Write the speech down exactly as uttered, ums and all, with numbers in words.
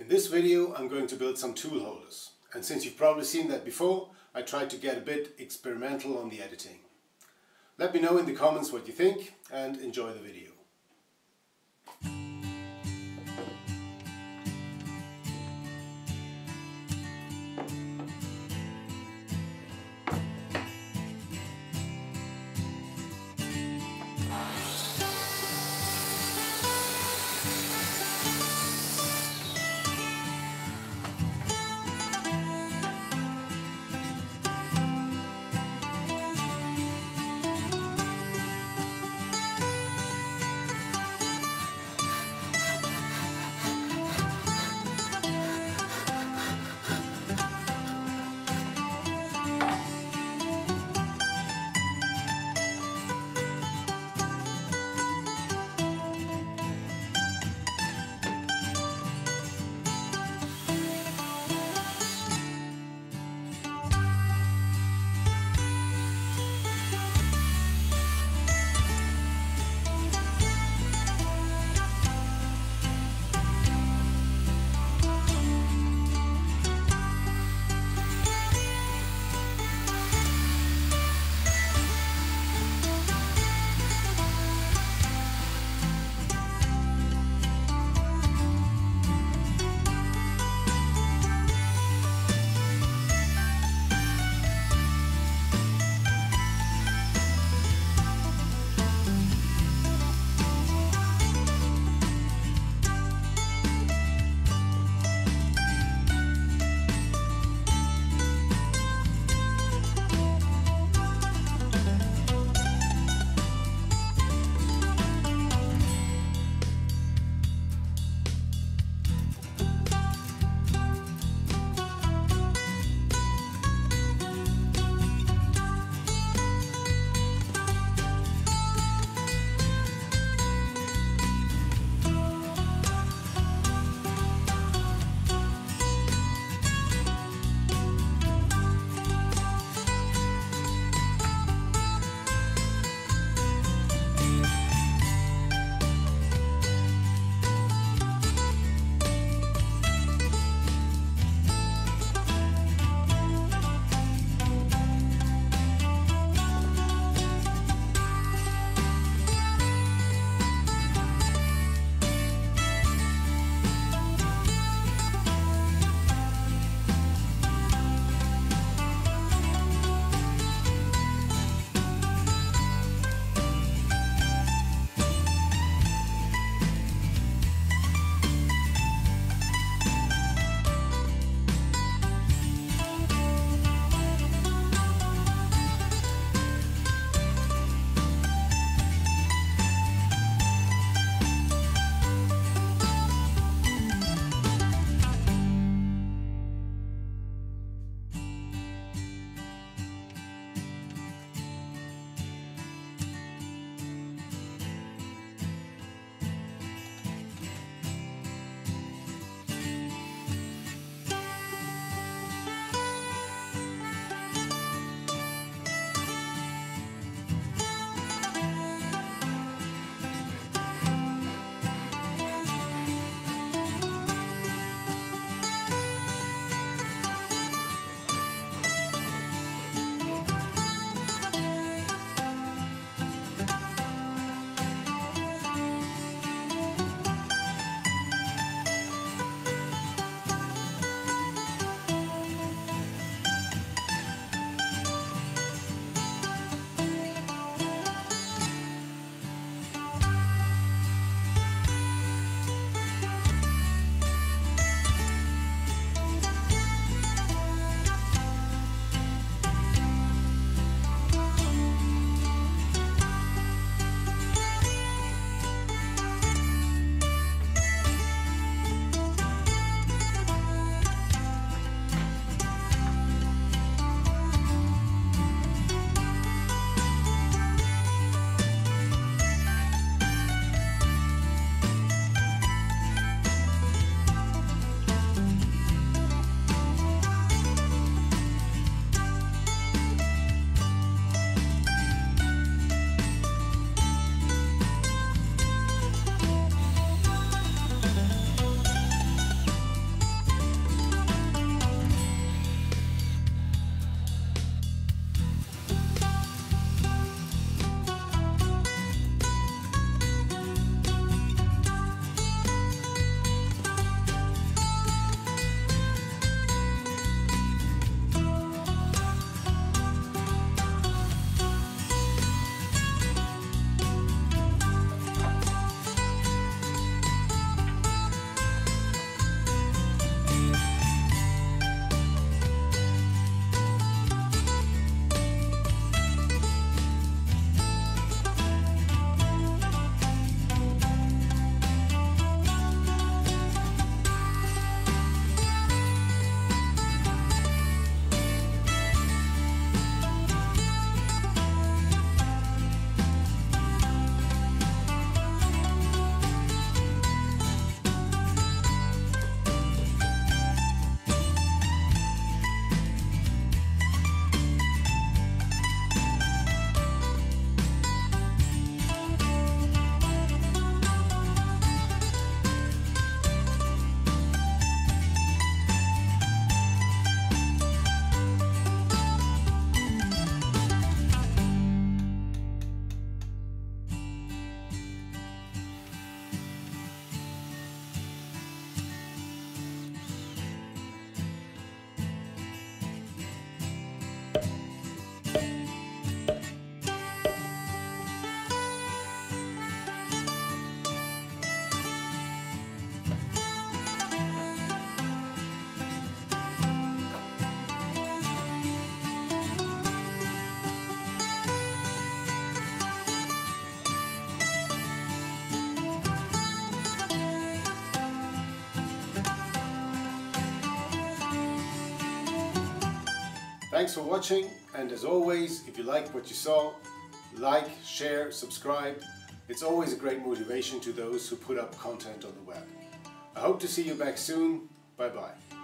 In this video I'm going to build some tool holders, and since you've probably seen that before, I tried to get a bit experimental on the editing. Let me know in the comments what you think and enjoy the video. Thanks for watching, and as always, if you liked what you saw, like, share, subscribe. It's always a great motivation to those who put up content on the web. I hope to see you back soon. Bye bye.